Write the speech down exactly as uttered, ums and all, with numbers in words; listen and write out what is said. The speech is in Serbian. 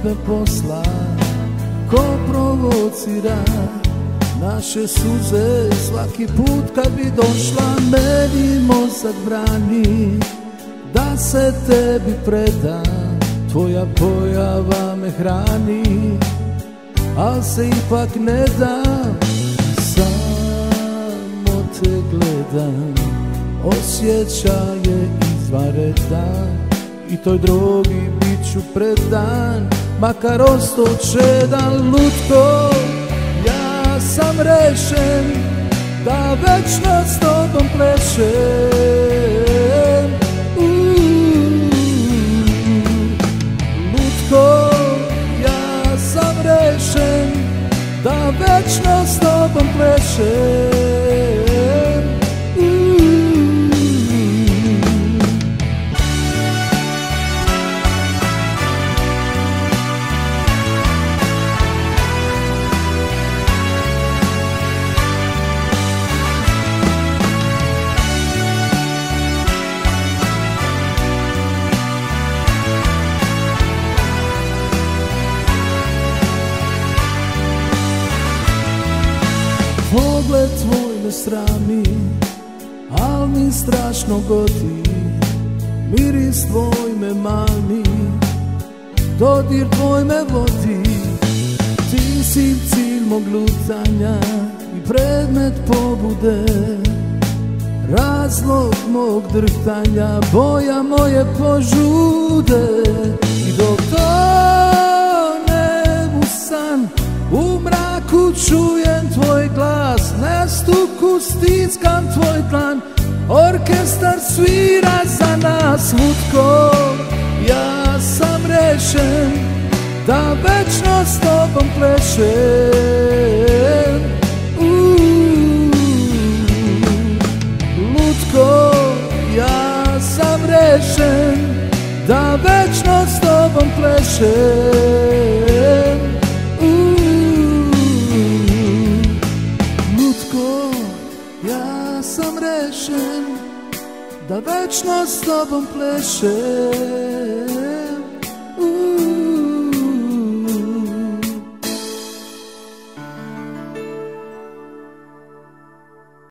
me posla, ko provocira naše suze svaki put kad bi došla. Meni mozak brani da se tebi predam, tvoja pojava me hrani, al se ipak ne dam. Samo te gledam, osjećaj je izvanredan, i toj drogi bit ću predan, makar ostao čedan. Lutko, ja sam rešen da večno s tobom plešem. Lutko, ja sam rešen da večno s tobom plešem. Pogled tvoj me srami, al mi strašno godi, miris tvoj me mami, dodir tvoj me vodi. Ti si cilj mog lutanja i predmet pobude, razlog mog drhtanja, boja moje požude. I dok tonem u san, u mraku čujem tvoj glas, na stuku stiskam tvoj dlan, orkestar svira za nas. Lutko, ja sam rešen da večno s tobom plešem. Lutko, ja sam rešen da večno s tobom plešem. Ja sam rešen da večno s tobom plešem.